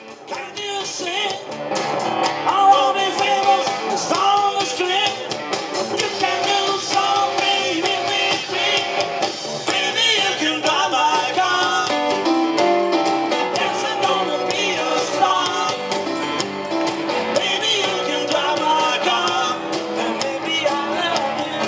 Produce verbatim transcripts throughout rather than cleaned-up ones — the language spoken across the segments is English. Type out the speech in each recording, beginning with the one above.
Can you sing? I wanna be famous, it's on the screen. You can do something with me. Baby, you can drive my car. Yes, I'm gonna be a star. Baby, you can drive my car. And maybe I love you.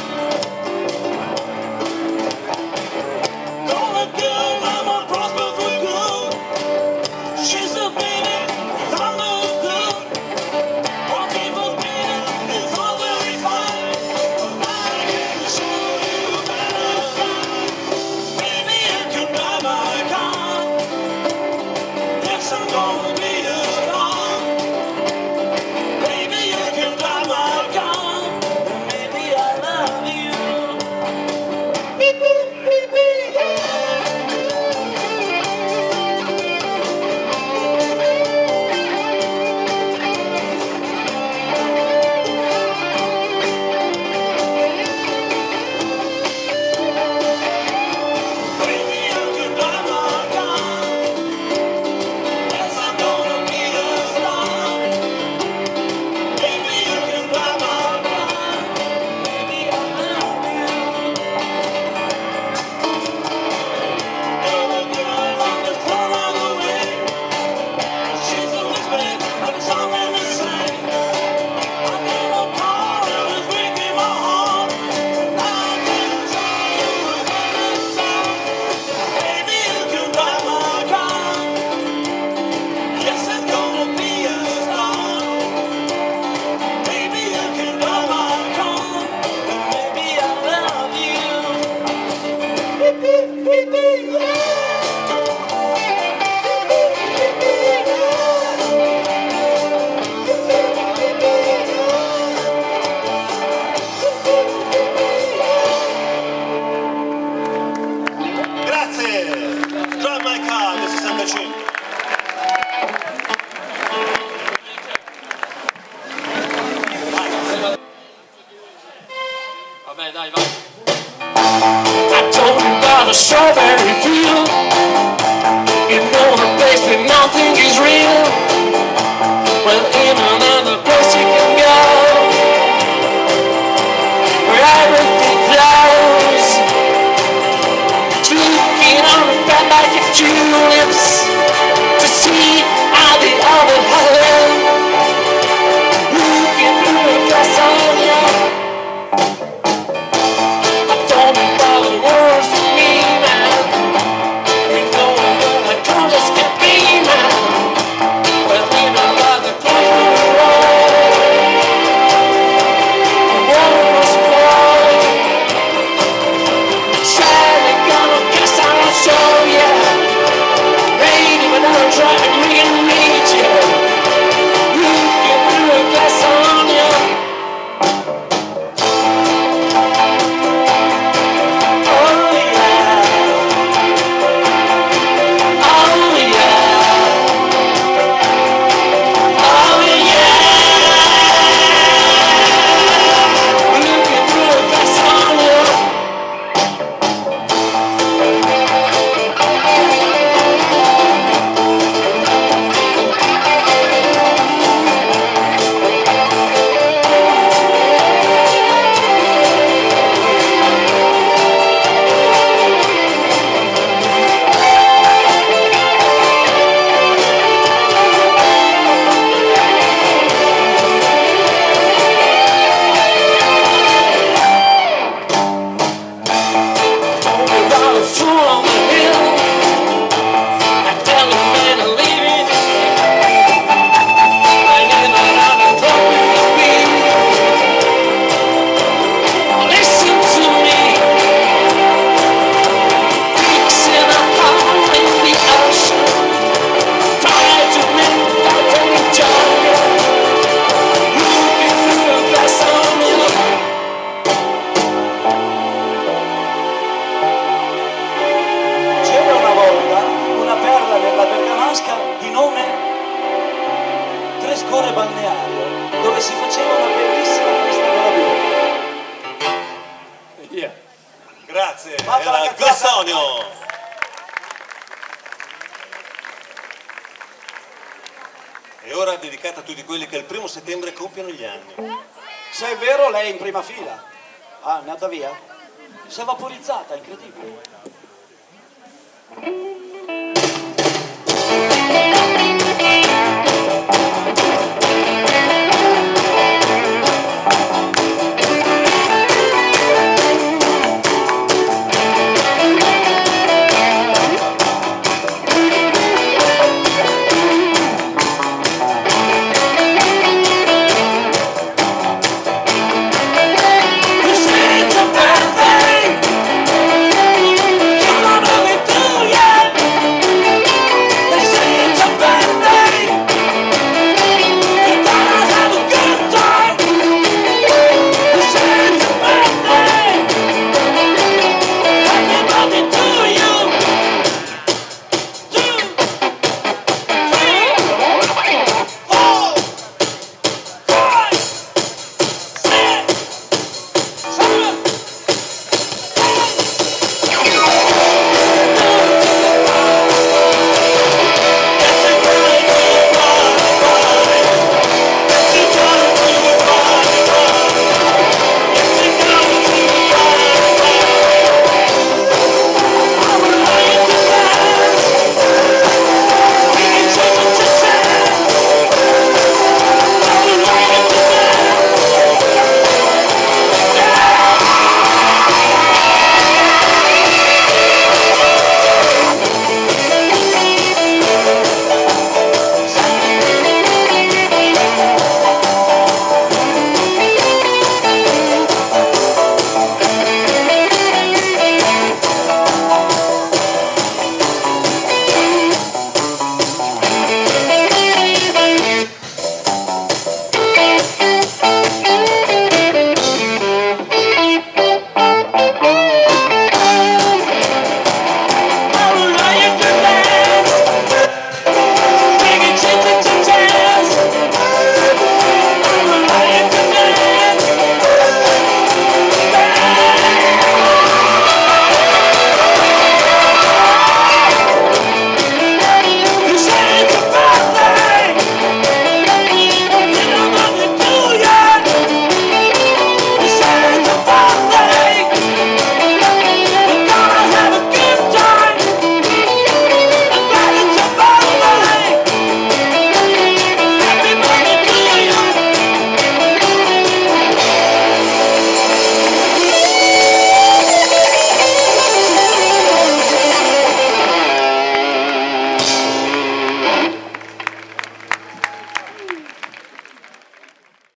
Gonna girl, I'm a prosper for good. She's a baby, thunder's good. What people mean is all very fine. But I can show you better. Baby, you can drive my car. Yes, I'm gonna be a star. Baby, you can drive my car. And maybe I love you. Beep, beep, beep, beep, yeah. Baby, you can drive my car. Yes, I'm gonna be a star. Baby, you can drive my car. Baby, I love you. You're the girl on the floor of the way. She's a whisper, but it's something to say. I got a car and it's breaking my heart. I can show you a better star. Baby, you can drive my car. Yes, I'm gonna be a star. Baby, you can drive my car. And maybe I love you. Beep, beep, beep, beep, yeah. Grazie. Drive my car del sessantacinque. Vabbè, dai, vai. I told you about a strawberry field. You know the place where nothing is real. Well, in another place you can go, where everything flows. Looking on the back like your tulips to see how the other hello. Looking through the glass on you. I don't know about the words to me, man. You know that I can't just get me, man. Well, we know about the clock on the road. The world was spoiled. Sadly gonna guess I'll show ya. tutti quelli che il primo settembre compiono gli anni. Se è vero, lei è in prima fila. Ah, è andata via? Si è vaporizzata, incredibile.